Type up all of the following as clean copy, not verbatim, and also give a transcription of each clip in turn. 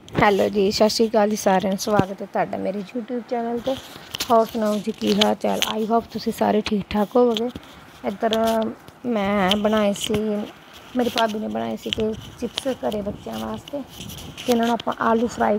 Hello ਜੀ, ਸਤਿ ਸ਼੍ਰੀ ਅਕਾਲ ਜੀ ਸਾਰਿਆਂ ਨੂੰ। ਸਵਾਗਤ ਹੈ ਤੁਹਾਡਾ ਮੇਰੇ YouTube ਚੈਨਲ 'ਤੇ। ਹੋਰ ਸੁਣਾਓ ਜੀ, ਕੀ ਹਾਲ ਚਾਲ? ਆਈ ਹੋਪ ਤੁਸੀਂ ਸਾਰੇ ਠੀਕ ਠਾਕ ਹੋਵੋਗੇ। ਇੱਧਰ ਮੈਂ ਬਣਾਏ ਸੀ, ਮੇਰੀ ਭਾਬੀ ਨੇ ਬਣਾਏ ਸੀ ਕਿ ਚਿਪਸ ਘਰੇ ਬੱਚਿਆਂ ਵਾਸਤੇ। ਅਤੇ ਇਹਨਾਂ ਨੂੰ ਆਪਾਂ ਆਲੂ ਫਰਾਈ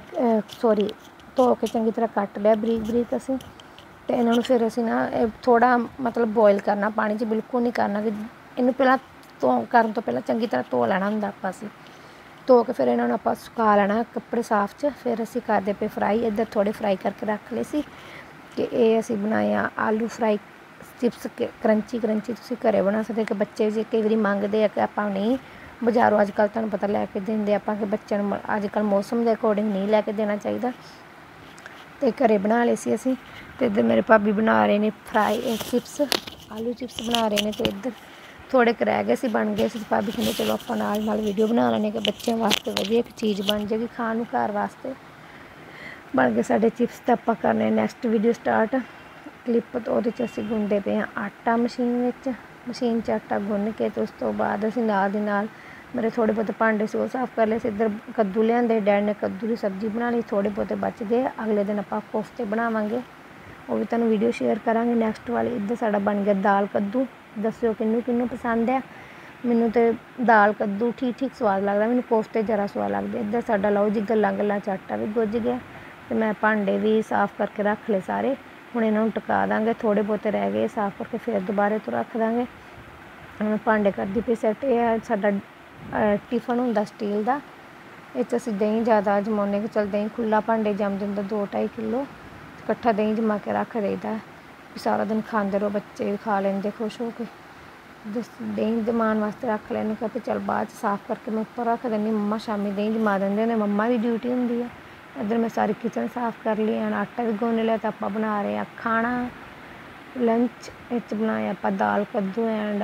ਧੋ ਕੇ ਚੰਗੀ ਤਰ੍ਹਾਂ ਕੱਟ ਲਿਆ ਬਰੀਕ ਬਰੀਕ ਅਸੀਂ। ਅਤੇ ਇਹਨਾਂ ਨੂੰ ਫਿਰ ਅਸੀਂ ਨਾ ਥੋੜ੍ਹਾ ਮਤਲਬ ਬੋਇਲ ਕਰਨਾ, ਪਾਣੀ 'ਚ ਬਿਲਕੁਲ ਨਹੀਂ ਕਰਨਾ ਕਿ ਇਹਨੂੰ ਪਹਿਲਾਂ ਕਰਨ ਤੋਂ ਪਹਿਲਾਂ ਚੰਗੀ ਤਰ੍ਹਾਂ ਧੋ ਲੈਣਾ ਹੁੰਦਾ ਆਪਾਂ ਅਸੀਂ। ਧੋ ਕੇ ਫਿਰ ਇਹਨਾਂ ਨੂੰ ਆਪਾਂ ਸੁਕਾ ਲੈਣਾ ਕੱਪੜੇ ਸਾਫ਼ 'ਚ। ਫਿਰ ਅਸੀਂ ਕਰਦੇ ਪਏ ਫਰਾਈ। ਇੱਧਰ ਥੋੜ੍ਹੇ ਫਰਾਈ ਕਰਕੇ ਰੱਖ ਲਏ ਸੀ ਕਿ ਇਹ ਅਸੀਂ ਬਣਾਏ ਆ ਆਲੂ ਫਰਾਈ ਚਿਪਸ ਕਰੰਚੀ ਤੁਸੀਂ ਘਰੇ ਬਣਾ ਸਕਦੇ ਕਿ ਬੱਚੇ ਜੇ ਕਈ ਵਾਰੀ ਮੰਗਦੇ ਆ ਕਿ ਆਪਾਂ ਨਹੀਂ ਬਜ਼ਾਰੋਂ ਅੱਜ ਕੱਲ੍ਹ ਤੁਹਾਨੂੰ ਪਤਾ ਲੈ ਕੇ ਦਿੰਦੇ ਆਪਾਂ ਕਿ ਬੱਚਿਆਂ ਨੂੰ ਅੱਜ ਕੱਲ੍ਹ ਮੌਸਮ ਦੇ ਅਕੋਰਡਿੰਗ ਨਹੀਂ ਲੈ ਕੇ ਦੇਣਾ ਚਾਹੀਦਾ। ਅਤੇ ਘਰੇ ਬਣਾ ਲਏ ਸੀ ਅਸੀਂ। ਅਤੇ ਇੱਧਰ ਮੇਰੇ ਭਾਬੀ ਬਣਾ ਰਹੇ ਨੇ ਫਰਾਈ ਚਿਪਸ, ਆਲੂ ਚਿਪਸ ਬਣਾ ਰਹੇ ਨੇ। ਅਤੇ ਇੱਧਰ ਥੋੜ੍ਹੇ ਕੁ ਰਹਿ ਗਏ ਸੀ, ਬਣ ਗਏ ਸੀ। ਭਾਬੀ ਕਹਿੰਦੇ ਚਲੋ ਆਪਾਂ ਨਾਲ ਵੀਡੀਓ ਬਣਾ ਲੈਂਦੇ ਕਿ ਬੱਚਿਆਂ ਵਾਸਤੇ ਵਧੀਆ ਇੱਕ ਚੀਜ਼ ਬਣ ਜਾਏਗੀ ਖਾਣ ਨੂੰ, ਘਰ ਵਾਸਤੇ ਬਣ ਗਏ ਸਾਡੇ ਚਿਪਸ। ਤਾਂ ਆਪਾਂ ਕਰਨੇ ਨੈਕਸਟ ਵੀਡੀਓ ਸਟਾਰਟ ਕਲਿੱਪ। ਤੋਂ ਉਹਦੇ 'ਚ ਅਸੀਂ ਗੁੰਨਦੇ ਪਏ ਹਾਂ ਆਟਾ ਮਸ਼ੀਨ 'ਚ ਆਟਾ ਗੁੰਨ ਕੇ। ਅਤੇ ਉਸ ਤੋਂ ਬਾਅਦ ਅਸੀਂ ਨਾਲ ਦੀ ਨਾਲ ਮੇਰੇ ਥੋੜ੍ਹੇ ਬਹੁਤੇ ਭਾਂਡੇ ਸੀ ਉਹ ਸਾਫ਼ ਕਰ ਲਏ ਸੀ। ਇੱਧਰ ਕੱਦੂ ਲਿਆਂਦੇ, ਡੈਡ ਨੇ ਕੱਦੂ ਦੀ ਸਬਜ਼ੀ ਬਣਾ ਲਈ। ਥੋੜ੍ਹੇ ਬਹੁਤੇ ਬਚ ਗਏ, ਅਗਲੇ ਦਿਨ ਆਪਾਂ ਕੋਫਤੇ ਬਣਾਵਾਂਗੇ, ਉਹ ਵੀ ਤੁਹਾਨੂੰ ਵੀਡੀਓ ਸ਼ੇਅਰ ਕਰਾਂਗੇ ਨੈਕਸਟ ਵਾਲੀ। ਇੱਧਰ ਸਾਡਾ ਬਣ ਗਿਆ ਦਾਲ ਕੱਦੂ। ਦੱਸਿਓ ਕਿਹਨੂੰ ਪਸੰਦ ਆ। ਮੈਨੂੰ ਤਾਂ ਦਾਲ ਕੱਦੂ ਠੀਕ ਸਵਾਦ ਲੱਗਦਾ, ਮੈਨੂੰ ਕੋਫਤੇ ਜ਼ਿਆਦਾ ਸਵਾਦ ਲੱਗਦੇ। ਇੱਧਰ ਸਾਡਾ ਲਓ ਜੀ ਗੱਲਾਂ 'ਚ ਆਟਾ ਵੀ ਗੁੱਝ ਗਿਆ। ਅਤੇ ਮੈਂ ਭਾਂਡੇ ਵੀ ਸਾਫ਼ ਕਰਕੇ ਰੱਖ ਲਏ ਸਾਰੇ। ਹੁਣ ਇਹਨਾਂ ਨੂੰ ਟਿਕਾ ਦਾਂਗੇ, ਥੋੜ੍ਹੇ ਬਹੁਤੇ ਰਹਿ ਗਏ ਸਾਫ਼ ਕਰਕੇ ਫਿਰ ਦੁਬਾਰੇ ਤੋਂ ਰੱਖ ਦਾਂਗੇ। ਹੁਣ ਭਾਂਡੇ ਕਰਦੀ ਪਈ ਸੈੱਟ। ਇਹ ਸਾਡਾ ਟਿਫਨ ਹੁੰਦਾ ਸਟੀਲ ਦਾ, ਇਹ 'ਚ ਅਸੀਂ ਦਹੀਂ ਜ਼ਿਆਦਾ ਜਮਾਉਂਦੇ ਕਿ ਚੱਲ ਦਹੀਂ ਖੁੱਲ੍ਹਾ ਭਾਂਡੇ ਜੰਮ ਜਾਂਦਾ 2-2.5 ਕਿੱਲੋ ਇਕੱਠਾ ਦਹੀਂ ਜਮਾ ਕੇ ਰੱਖ ਦਈਦਾ ਵੀ ਸਾਰਾ ਦਿਨ ਖਾਂਦੇ ਰਹੋ, ਬੱਚੇ ਵੀ ਖਾ ਲੈਂਦੇ ਖੁਸ਼ ਹੋ ਕੇ। ਦਹੀਂ ਜਮਾਉਣ ਵਾਸਤੇ ਰੱਖ ਲੈਂਦੇ ਕਿ ਚੱਲ ਬਾਅਦ 'ਚ ਸਾਫ਼ ਕਰਕੇ ਮੈਂ ਉੱਪਰ ਰੱਖ ਦਿੰਦੀ। ਮੰਮਾ ਸ਼ਾਮੀ ਦਹੀਂ ਜਮਾ ਦਿੰਦੇ ਨੇ, ਮੰਮਾ ਦੀ ਡਿਊਟੀ ਹੁੰਦੀ ਹੈ। ਇੱਧਰ ਮੈਂ ਸਾਰੀ ਕਿਚਨ ਸਾਫ਼ ਕਰ ਲਈ, ਆਟਾ ਵੀ ਗੁੰਨ ਲਿਆ। ਤਾਂ ਆਪਾਂ ਬਣਾ ਰਹੇ ਹਾਂ ਖਾਣਾ ਲੰਚ। ਇਹ 'ਚ ਬਣਾਇਆ ਆਪਾਂ ਦਾਲ ਕੱਦੂ ਐਂਡ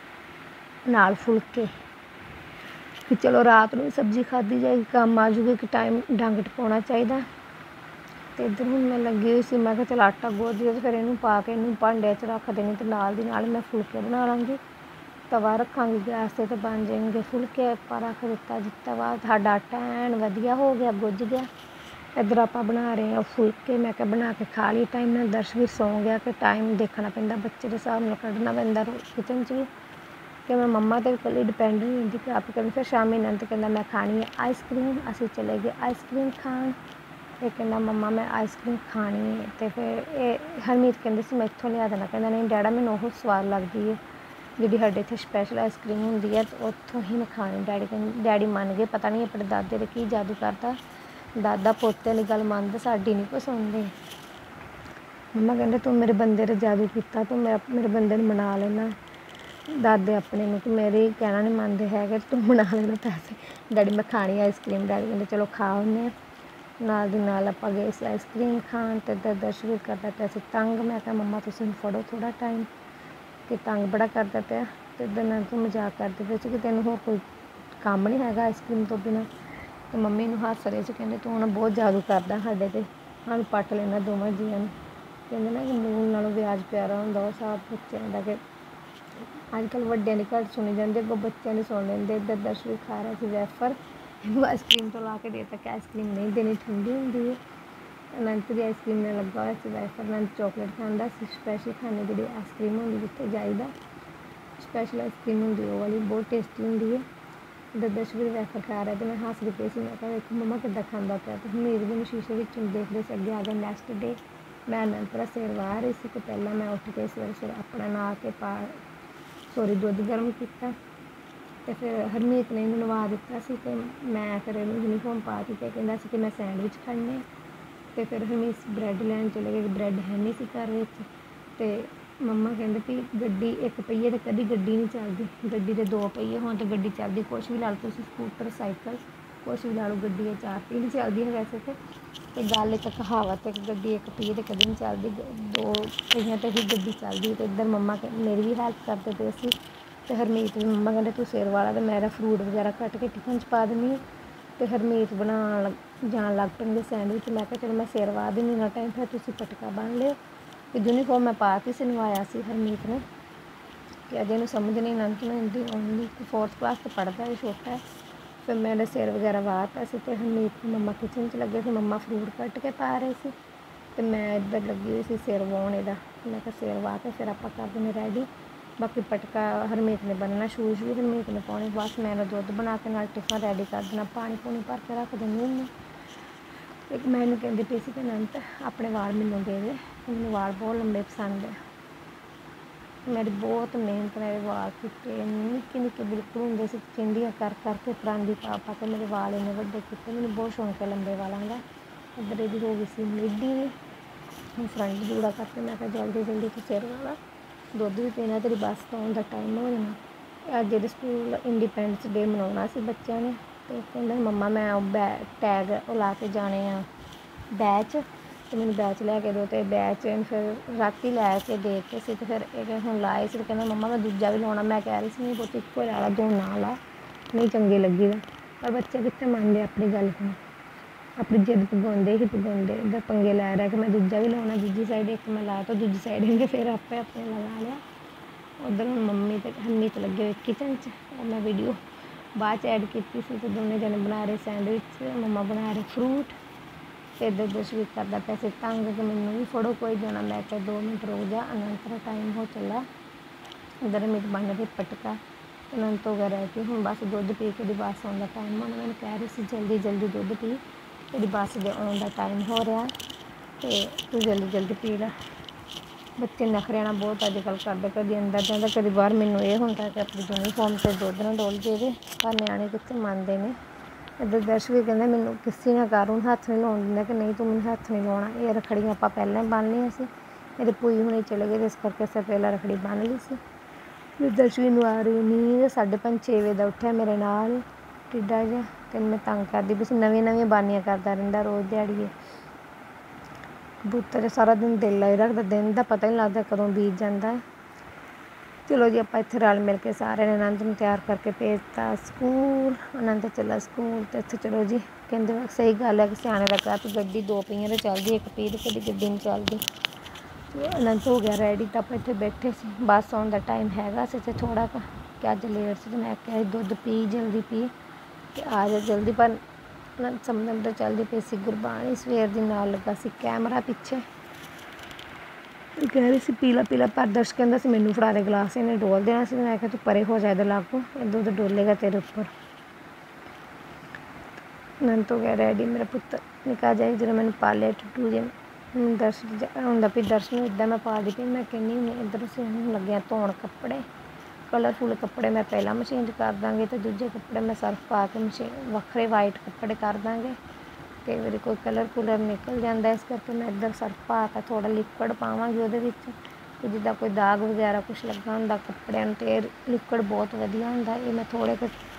ਨਾਲ ਫੁਲਕੇ ਕਿ ਚਲੋ ਰਾਤ ਨੂੰ ਵੀ ਸਬਜ਼ੀ ਖਾਧੀ ਜਾਏਗੀ, ਕੰਮ ਆ ਜੂਗੀ ਕਿ ਟਾਈਮ ਡੰਗ ਟਪਾਉਣਾ ਚਾਹੀਦਾ। ਅਤੇ ਇੱਧਰ ਹੁਣ ਮੈਂ ਲੱਗੀ ਹੋਈ ਸੀ, ਮੈਂ ਕਿਹਾ ਚਲ ਆਟਾ ਗੁੱਝ ਗਿਆ ਅਤੇ ਫਿਰ ਇਹਨੂੰ ਪਾ ਕੇ ਇਹਨੂੰ ਭਾਂਡਿਆਂ 'ਚ ਰੱਖ ਦੇਣੀ। ਅਤੇ ਨਾਲ ਦੀ ਨਾਲ ਮੈਂ ਫੁਲਕੇ ਬਣਾ ਲਵਾਂਗੀ, ਤਵਾ ਰੱਖਾਂਗੀ ਗੈਸ 'ਤੇ ਬਣ ਜਾਣਗੇ ਫੁਲਕੇ। ਆਪਾਂ ਰੱਖ ਦਿੱਤਾ ਜੀ ਤਵਾ, ਸਾਡਾ ਆਟਾ ਐਨ ਵਧੀਆ ਹੋ ਗਿਆ, ਗੁੱਝ ਗਿਆ। ਇੱਧਰ ਆਪਾਂ ਬਣਾ ਰਹੇ ਹਾਂ ਫੁਲਕੇ। ਮੈਂ ਕਿਹਾ ਬਣਾ ਕੇ ਖਾ ਲਈ ਟਾਈਮ ਨਾਲ। ਦਰਸ਼ ਵੀ ਸੌਂ ਗਿਆ ਕਿ ਟਾਈਮ ਦੇਖਣਾ ਪੈਂਦਾ, ਬੱਚੇ ਦੇ ਹਿਸਾਬ ਨਾਲ ਕੱਢਣਾ ਪੈਂਦਾ ਕਿਚਨ 'ਚ ਵੀ। ਕਿ ਮੈਂ ਮੰਮਾ 'ਤੇ ਇਕੱਲੀ ਡਿਪੈਂਡ ਨਹੀਂ ਹੁੰਦੀ ਕਿ ਆਪ ਕਹਿੰਦੇ। ਫਿਰ ਸ਼ਾਮੀ ਅਨੰਤ ਕਹਿੰਦਾ ਮੈਂ ਖਾਣੀ ਹੈ ਆਈਸ ਕ੍ਰੀਮ। ਅਸੀਂ ਚਲੇ ਗਏ ਆਈਸ ਕ੍ਰੀਮ ਖਾਣ। ਇਹ ਕਹਿੰਦਾ ਮੰਮਾ ਮੈਂ ਆਈਸ ਕ੍ਰੀਮ ਖਾਣੀ ਹੈ। ਅਤੇ ਫਿਰ ਇਹ ਹਰਮੀਤ ਕਹਿੰਦੇ ਸੀ ਮੈਂ ਇੱਥੋਂ ਲਿਆ ਦੇਣਾ, ਕਹਿੰਦਾ ਨਹੀਂ ਡੈਡਾ ਮੈਨੂੰ ਉਹ ਸਵਾਦ ਲੱਗਦੀ ਹੈ ਜਿਹੜੀ ਸਾਡੇ ਇੱਥੇ ਸਪੈਸ਼ਲ ਆਈਸ ਕ੍ਰੀਮ ਹੁੰਦੀ ਹੈ, ਅਤੇ ਉੱਥੋਂ ਹੀ ਮੈਂ ਖਾਣੀ। ਡੈਡੀ ਮੰਨ ਗਏ। ਪਤਾ ਨਹੀਂ ਆਪਣੇ ਦਾਦੇ ਦੇ ਕੀ ਜਾਦੂ ਕਰਦਾ, ਦਾਦਾ ਪੋਤੇ ਦੀ ਗੱਲ ਮੰਨਦਾ, ਸਾਡੀ ਨਹੀਂ ਕੋਈ ਸੁਣਦੇ। ਮੰਮਾ ਕਹਿੰਦੇ ਤੂੰ ਮੇਰੇ ਬੰਦੇ 'ਤੇ ਜਾਦੂ ਕੀਤਾ, ਤੂੰ ਮੇਰੇ ਬੰਦੇ ਨੂੰ ਮਨਾ ਲੈਣਾ। ਦਾਦੇ ਆਪਣੇ ਨੂੰ ਕਿ ਮੇਰੇ ਕਹਿਣਾ ਨਹੀਂ ਮੰਨਦੇ ਹੈਗੇ, ਤੂੰ ਮਨਾ ਲੈਣਾ ਪੈਸੇ। ਡੈਡੀ ਮੈਂ ਖਾਣੀ ਆਈਸ ਕ੍ਰੀਮ। ਡੈਡੀ ਕਹਿੰਦੇ ਚਲੋ ਖਾ ਆਉਂਦੇ ਹਾਂ। ਨਾਲ ਦੀ ਨਾਲ ਆਪਾਂ ਗਏ ਸੀ ਆਈਸ ਕ੍ਰੀਮ ਖਾਣ। ਅਤੇ ਇੱਧਰ ਦਰਸ਼ ਵੀ ਕਰਦਾ ਪਿਆ ਸੀ ਤੰਗ। ਮੈਂ ਕਿਹਾ ਮੰਮਾ ਤੁਸੀਂ ਫੜੋ ਥੋੜ੍ਹਾ ਟਾਈਮ ਕਿ ਤੰਗ ਬੜਾ ਕਰਦਾ ਪਿਆ। ਅਤੇ ਇੱਧਰ ਨਾਲ ਤੂੰ ਮਜ਼ਾਕ ਕਰਦੇ ਪਏ ਸੀ ਕਿ ਤੈਨੂੰ ਹੋਰ ਕੋਈ ਕੰਮ ਨਹੀਂ ਹੈਗਾ ਆਈਸ ਕ੍ਰੀਮ ਤੋਂ ਬਿਨਾਂ। ਅਤੇ ਮੰਮੀ ਨੂੰ ਹੱਸ ਰਹੇ ਸੀ, ਕਹਿੰਦੇ ਤੂੰ ਹੁਣ ਬਹੁਤ ਜਾਦੂ ਕਰਦਾ ਸਾਡੇ 'ਤੇ, ਸਾਨੂੰ ਪੱਟ ਲੈਣਾ ਦੋਵਾਂ ਜੀਆਂ ਨੂੰ। ਕਹਿੰਦੇ ਨਾ ਕਿ ਮੂਲ ਨਾਲੋਂ ਵਿਆਜ ਪਿਆਰਾ ਹੁੰਦਾ, ਉਹ ਹਿਸਾਬ ਬੱਚਿਆਂ ਦਾ ਕਿ ਅੱਜ ਕੱਲ੍ਹ ਵੱਡਿਆਂ ਦੀ ਘੱਟ ਸੁਣੀ ਜਾਂਦੀ, ਅੱਗੋਂ ਬੱਚਿਆਂ ਦੀ ਸੁਣ ਲੈਂਦੇ। ਇੱਧਰ ਦਰਸ਼ ਵੀ ਖਾ ਰਿਹਾ ਸੀ ਵੈਫਰ, ਇਹਨੂੰ ਆਈਸ ਕ੍ਰੀਮ ਤੋਂ ਲਾ ਕੇ ਦੇ ਦਿੱਤਾ ਕਿ ਆਈਸ ਕ੍ਰੀਮ ਨਹੀਂ ਦੇਣੀ, ਠੰਡੀ ਹੁੰਦੀ ਹੈ। ਅਨੰਤ ਦੀ ਆਈਸ ਕ੍ਰੀਮ ਨਾਲ ਲੱਗਾ ਹੋਇਆ ਸੀ ਵੈਫਰ। ਅਨੰਤ ਚੋਕਲੇਟ ਖਾਂਦਾ ਸੀ, ਸਪੈਸ਼ਲ ਖਾਂਦੇ ਜਿਹੜੀ ਆਈਸ ਕ੍ਰੀਮ ਹੁੰਦੀ ਜਿੱਥੇ ਜਾਈਦਾ ਸਪੈਸ਼ਲ ਆਈਸ ਕ੍ਰੀਮ ਹੁੰਦੀ ਉਹ ਵਾਲੀ ਬਹੁਤ ਟੇਸਟੀ ਹੁੰਦੀ ਹੈ। ਇੱਧਰ ਦਰਸ਼ ਵੀ ਵੈਫਰ ਖਾ ਰਿਹਾ ਅਤੇ ਮੈਂ ਹੱਸਦੀ ਪਈ ਸੀ। ਮੈਂ ਕਿਹਾ ਵੇਖੋ ਮੰਮਾ ਕਿੱਦਾਂ ਖਾਂਦਾ ਪਿਆ। ਅਤੇ ਹਮੀਰ ਵੀ ਸ਼ੀਸ਼ੇ ਵਿੱਚ ਦੇਖਦੇ ਸੀ। ਅੱਗੇ ਆ ਗਿਆ ਨੈਕਸਟ ਡੇ। ਮੈਂ ਅਨੰਤ ਦਾ ਸਿਰ ਵਾਹ ਰਹੀ ਸੀ ਕਿ ਪਹਿਲਾਂ ਮੈਂ ਉੱਠ ਕੇ ਸਵੇਰੇ ਆਪਣਾ ਨਹਾ ਕੇ ਦੁੱਧ ਗਰਮ ਕੀਤਾ। ਅਤੇ ਫਿਰ ਹਰਮੀਤ ਨੇ ਮੈਨੂੰ ਨਵਾ ਦਿੱਤਾ ਸੀ ਅਤੇ ਮੈਂ ਫਿਰ ਇਹਨੂੰ ਯੂਨੀਫਾਰਮ ਪਾ ਦਿੱਤੀ ਅਤੇ ਕਹਿੰਦਾ ਸੀ ਕਿ ਮੈਂ ਸੈਂਡਵਿਚ ਖਾਣੇ। ਅਤੇ ਫਿਰ ਹਰਮੀਤ ਬਰੈਡ ਲੈਣ ਚਲੇ ਗਏ, ਬਰੈਡ ਹੈ ਨਹੀਂ ਸੀ ਘਰ ਵਿੱਚ। ਅਤੇ ਮੰਮਾ ਕਹਿੰਦੇ ਵੀ ਗੱਡੀ ਇੱਕ ਪਹੀਏ 'ਤੇ ਕਦੀ ਗੱਡੀ ਨਹੀਂ ਚੱਲਦੀ, ਗੱਡੀ ਦੇ 2 ਪਹੀਏ ਹੋਣ ਤਾਂ ਗੱਡੀ ਚੱਲਦੀ। ਕੁਛ ਵੀ ਲਾ ਲਓ ਤੁਸੀਂ, ਸਕੂਟਰ ਸਾਈਕਲ ਕੁਛ ਵੀ ਲਾ ਲਓ, ਗੱਡੀ ਇਹ 4 ਪਹੀਏ ਚੱਲਦੀ ਹੈ ਵੈਸੇ ਤਾਂ। ਅਤੇ ਗੱਲ ਇੱਕ ਕਹਾਵਤ ਹੈ ਕਿ ਗੱਡੀ ਇੱਕ ਪਹੀਏ 'ਤੇ ਕਦੀ ਨਹੀਂ ਚੱਲਦੀ, 2 ਪਹੀਆਂ 'ਤੇ ਹੀ ਗੱਡੀ ਚੱਲਦੀ। ਅਤੇ ਇੱਧਰ ਮੰਮਾ ਮੇਰੀ ਵੀ ਹੈਲਪ ਕਰਦੇ ਪਏ ਸੀ। ਅਤੇ ਹਰਮੀਤ ਦੀ ਮੰਮਾ ਕਹਿੰਦੇ ਤੂੰ ਸਿਰ ਵਾਲਾ, ਅਤੇ ਮੇਰਾ ਫਰੂਟ ਵਗੈਰਾ ਕੱਟ ਕੇ ਟਿਫਨ 'ਚ ਪਾ ਦਿੰਦੀ ਹਾਂ। ਅਤੇ ਹਰਮੀਤ ਜਾਣ ਲੱਗ ਪੈਣਗੇ ਸੈਂਡਵਿਚ। ਮੈਂ ਕਿਹਾ ਚਲੋ ਮੈਂ ਸਿਰ ਵਾਹ ਦਿੰਦੀ ਨਾ ਟਾਈਮ, ਫਿਰ ਤੁਸੀਂ ਪਟਕਾ ਬੰਨ੍ਹ ਲਿਓ। ਅਤੇ ਯੂਨੀਫਾਰਮ ਮੈਂ ਪਾ ਕੇ ਸਿਲਵਾਇਆ ਸੀ ਹਰਮੀਤ ਨੇ ਕਿ ਅਜੇ ਇਹਨੂੰ ਸਮਝ ਨਹੀਂ, ਅਨੰਤ ਨੂੰ ਹਿੰਦੀ ਓਨਲੀ 4th ਕਲਾਸ 'ਚ ਪੜ੍ਹਦਾ ਹੈ, ਛੋਟਾ ਹੈ। फिर मेरा सिर वगैरह वाहता सी ते हरमीत मम्मा किचन च लगे थे, मम्मा फ्रूट कट के पा रहे थे तो मैं इधर लगी हुई सी सिर वाहण इहदा। मैं कहा सिर वाह के फिर आप कर देने रेडी। बाकी पटका हरमीत ने बनना, शूज़ भी हरमीत ने पाने। बस मैंने दुध बना के नाल टिफन रेडी कर देना, पानी पूनी भर के रख देनी हूँ। एक मैनू कहती पई सी कि नंत अपने वाल मैनू दे दे, मैनू वाल बहुत लंबे पसंद है। मेरी बहुत मेहनत मेरे वाल किते, निक्के निक्के बिल्कुल होंगे सी, चिंडियां कर करके परांदी पा पा के मेरे वाल इन्ने वड्डे किते। मैनू बहुत शौक है लंबे वालों का। इधर इहदी हो गई सी मिड्डी भी, हम फ्रंट जूड़ा करके मैं कहा जल्दी जल्दी तो सिर वाला दुध भी पीना, तेरी बस तो आउण दा टाइम हो जाना। अज जेह्ड़े स्कूल इंडिपेंडेंस डे मनाउणा सी बच्चों ने, तो कहंदा मम्मा मैं टैग ला के जाने आ बैच, तो मैंने बैच लैके दो, तो बैच फिर राती लैके दे के सी, तो फिर एक हुण लाए सी, तो कहंदा मम्मा मैं दूजा भी लाउणा। मैं कह रही सी नहीं पुत्त इक्को ला ला, दो ना ला, नहीं चंगे लगी। पर बच्चे कित्थे मंनदे अपनी गल हुण, अपनी जिद पगाउंदे ही पगाउंदे। इधर पंगे लै रहा कि मैं दूजा भी लाउणा, दूजी साइड एक मैं ला तो दूजी साइड इन्हें फिर आपे अपने लगा लिया। उधर हुण मम्मी ते हरमीत लगे हुए किचन च, और मैं वीडियो बाद च ऐड की सी। तो दोनों जने बना रहे सैंडविच, मम्मा बना रहे फ्रूट, तो इधर जसवीर करदा पिया सी तंग कि मैनू भी फड़ो कोई जना। मैं क्या 2 मिनट रुक जा, अनंत का टाइम हो चला। इधर मीट बन रही पटका, अनंत हो गया रह के हुण बस दुध पी के बस आउण दा टाइम होना। मैंने कह रही सी जल्दी जल्दी दुध पी, तेरी बस दे आउण दा टाइम हो रहा, तो तू जल्दी जल्दी पी लै। बच्चे नखरे ना बहुत अजकल करते, कभी अंदर जाता कभी बाहर। मैनू ये होंदा कि अपनी यूनीफॉर्म से दुध ना डोल जाए, पर न्याणे कित्थे मंनदे ने। इधर दर्श भी कहंदा मैनू किसी ना कर, हुण हत्थ नहीं लाउण दिंदा कि नहीं तू मैनू हत्थ नहीं लाउणा। ये रखड़ियां आपां पहलां ही बन लियां सी, मेरे भूई हुणे चले गए, इस करके असें पहलां रखड़ी बन ली सी। फिर दर्शवी नूं आ रही नींद, 5:30 6 बजे दा उठिया मेरे नाल टिड्डा जिहा, ते मैं तंग करदी पई सी, नवीं नवीं बानियां करदा रहिंदा रोज़ दिहाड़िए। कबूतर सारा दिन दिल लाई रखदा, दिन दा पता ही नहीं लगदा कदों बीत जांदा है। चलो जी आपां इत्थे रल मिल के सारे ने अनंत नूं तैयार करके भेजता स्कूल। अनंत चला स्कूल, तो इत्थे चलो जी कहंदे सही गल है कि स्याणे दा घर गड्डी 2 पहियां ते चलदी, एक पी ते कदी गड्डी नहीं चलदी। तो अनंत हो गया रेडी, तो आप इत्थे बैठे सी, बस आउण दा टाइम हैगा सी ते थोड़ा कि अज लेट सी, तो मैं क्या दुध पी जल्दी पी ते आ जा जल्दी। पर अनंत समझ तो चलदी पई सी, गुरबाणी सवेर दी नाल लगा सी कैमरा पिछे, कह रही सी पीला पीला। पर दर्श कहंदा सी मैनू फड़ा दे गिलास, इन्हें डोल देना सी। मैं कहा तू परे हो जा इहदे लागों, ये दुध डोलेगा तेरे उपर। अनंत हो गया रेडी, मेरा पुत्तर निका जाए जो मैंने पालिया टुटू जे दर्श होंदा भी दर्श नूं इदां मैं पालदी पई। मैं कहनी हुंदी इधर असीं लगे धोण कपड़े, कलरफुल कपड़े मैं पहला मशीन कर दांगी, तो दूजे कपड़े मैं सर्फ पा के मशीन वखरे वाइट कपड़े कर दांगे। कई बार कोई कलर कुलर निकल जाता, इस करके मैं इधर सर्फ पा के थोड़ा लिक्विड पावांगी उहदे विच, जिद्दां कोई दाग वगैरह कुछ लगा हुंदा कपड़िਆਂ ਨੂੰ, ते लिक्विड बहुत वधिया हुंदा। ये मैं थोड़े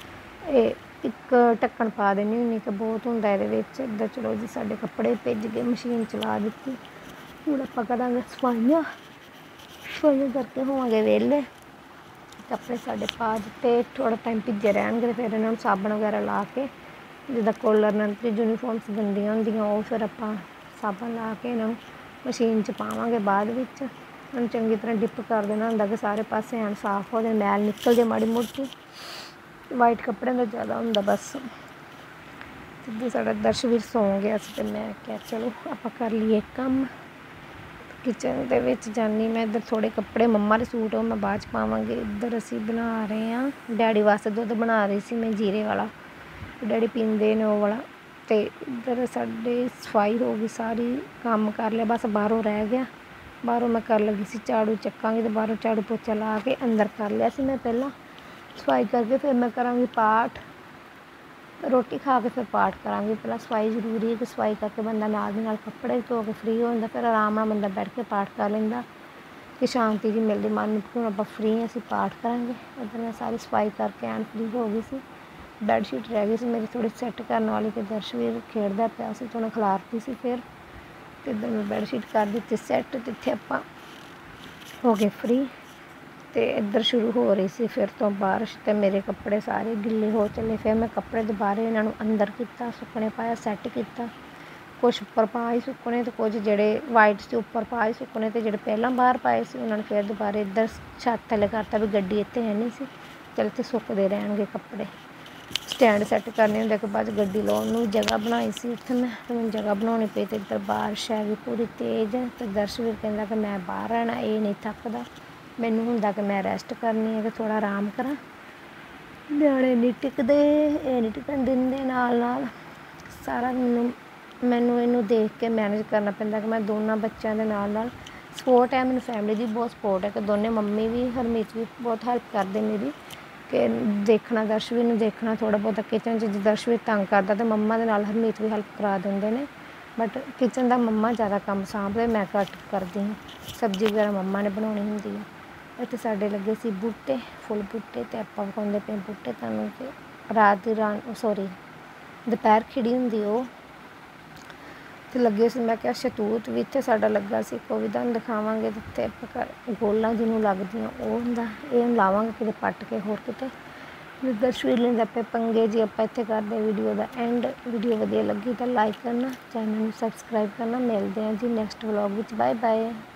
एक ढक्कन पा देनी हुंदी कि बहुत हुंदा इहदे विच। इधर चलो जी साडे कपड़े भਿੱਜ गए, मशीन चला दित्ती। हुण आपां करांगे सफाइयां, सफाइयां करके होवांगे वेले। कपड़े साडे पा दित्ते, थोड़ा टाइम भिज्जे रहणगे, ते फिर इन्हां नूं साबण वगैरह ला के जिद्दां कॉलर नाल यूनीफॉर्म्स गंदियां हुंदियां ਉਹ फिर आपां साबण ला के इन्हां नूं मशीन 'ਚ पावांगे बाद विच। इन्हां चंगी तरह डिप कर देना हुंदा कि सारे पासे एन साफ हो जाए, मैल निकल जाए माड़ी मोटी। वाइट कपड़िਆਂ ਦਾ ज़्यादा हुंदा बस। जिद्दां साडा दर्शवीर सौ गया सी, ते मैं क्या चलो आपां कर लीए काम। किचन दे विच जानी मैं, इधर थोड़े कपड़े मम्मा दे सूट मैं बाद च पावांगी। इधर असीं बना रहे हैं डैडी वास्ते दुध बना रही सी मैं जीरे वाला, डैडी पींदे ने वो वाला। तो इधर साडे सफाई हो गई सारी, काम कर लिया, बस बाहरों रह गया। बाहरों मैं कर लगी सी झाड़ू चक्कांगी, तो बाहरों झाड़ू पोचा ला के अंदर कर लिया सी मैं पहला सफाई करके, फिर मैं करांगी पाठ। रोटी खा के फिर पाठ करांगी। पहला सफाई जरूरी है कि सफाई करके बंदा नाल दी नाल कपड़े धो के फ्री हो जांदा, फिर आराम नाल बंदा बैठ के पाठ कर लैंदा कि शांति जी मिलदी मन नूं कि हुण आपां फ्री हैं, असीं पाठ करांगे। इधर मैं सारी सफाई करके एन फ्री हो गई सी। बैडशीट रह गई सी मेरी थोड़ी सैट करने वाली, कि दर्शवीर खेड़दा पिया सी तो उन्हें खिलारती सी। फिर तो इधर मैं बैडशीट कर दी सैट, जिथे आपां हो गए फ्री। तो इधर शुरू हो रही सी फिर तो बारिश, तो मेरे कपड़े सारे गिले हो चले। फिर मैं कपड़े दोबारे इन्हां नूं अंदर किया, सुकने पाया, सैट किया। कुछ उपर पा ही सुकने, तो कुछ जिहड़े वाइट से उपर पा ही सुकने, तो जिहड़े पहलां बाहर पाए सी उन्होंने फिर दोबारे इधर छत थल्ले करता भी गड्डी इत्थे है नहीं सी, चल इत्थे सुकदे रहणगे कपड़े। स्टैंड सैट करने होंगे कि बाद गड्डी लाउण नूं जगह बनाई सी उत्थे मैं ते मैनूं जगह बनाउणी पई ते इधर बारिश है भी पूरी तेज़ ते दर्शवीर कहंदा कि मैं बाहर रहना ये नहीं थकदा मैनूं हुंदा कि मैं रैस्ट करनी है कि थोड़ा आराम करा निआणे नहीं टिकदे ये नहीं टिकन दिंदे नाल सारा मैनूं इहनूं देख के मैनेज करना पैंदा कि मैं दोनों बच्चों के नाल सपोर्ट है मैनूं फैमिली की बहुत सपोर्ट है कि दोनों मम्मी भी हरमीत भी बहुत हेल्प करदे मेरी कि देखना दर्शवीर नूं देखना थोड़ा बहुत किचन च दर्शवीर तंग करदा तो मम्मा दे नाल हरमीत भी हेल्प करा दिंदे ने बट किचन का मम्मा ज़्यादा काम सांभदे मैं घट करदी हूँ सब्जी वगैरह मम्मा ने बनाउणी हुंदी है। इत्थे साडे लगे सी बूटे फुल बूटे ते आपां विखाउंदे पे बूटे तुहानूं कि रात दी सॉरी दोपहर खिड़ी हुंदी ओह ते लगे सी मैं क्या शतूत भी इत्थे साडा लगा सी कोई भी तुहानूं दिखावांगे ते गोलां जिन्हों लगदियां ओह हुंदा ਇਹ ਲਾਵਾਂਗੇ ਕਿਤੇ ਪੱਟ ਕੇ ਹੋਰ ਕਿਤੇ ਦਰਸ਼वीर ਲੈਂਦਾ पे पंगे जी ਆਪਾਂ ਇੱਥੇ ਕਰਦੇ वीडियो ਦਾ एंड वीडियो ਵਧੀਆ ਲੱਗੀ ਤਾਂ ਲਾइक करना चैनल ਨੂੰ सब्सक्राइब करना मिलते हैं जी नैक्सट व्लॉग ਵਿੱਚ बाय बाय।